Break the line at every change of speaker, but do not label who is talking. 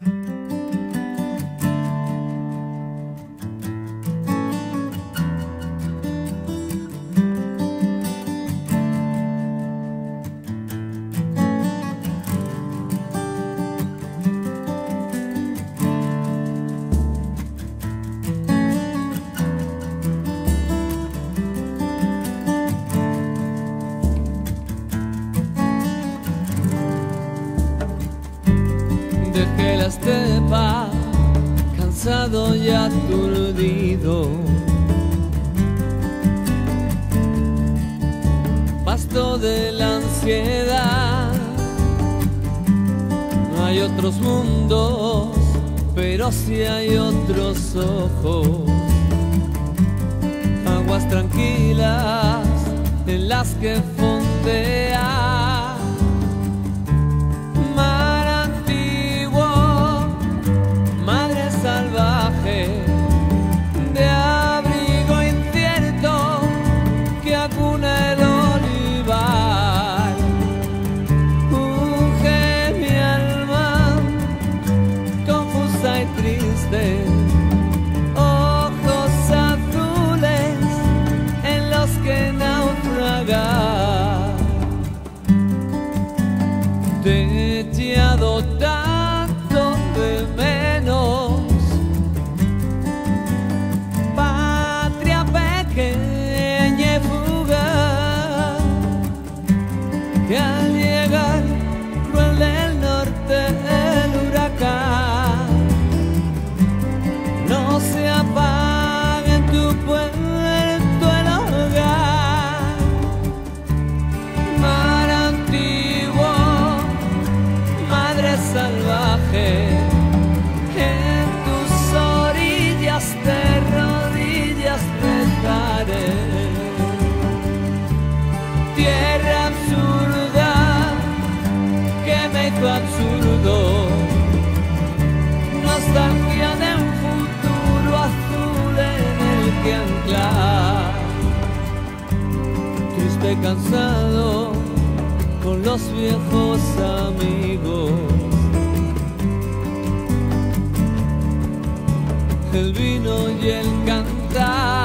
Dejé la estepa, cansado y aturdido, pasto de la ansiedad. No hay otros mundos, pero sí hay otros ojos, aguas tranquilas en las que fondea. De abrigo incierto que acuna el olivar, unge mi alma confusa y triste, ojos azules en los que naufragar. Te he echado tanto de menos, que al llegar cruel del norte el huracán no se apaga en tu puerto el hogar. Mar antiguo, madre salvaje, en tus orillas de rodillas rezaré. Tierra absurda que me hizo absurdo, nostalgia de un futuro azul en el que anclar. Triste, cansado, con los viejos amigos, el vino y el cantar.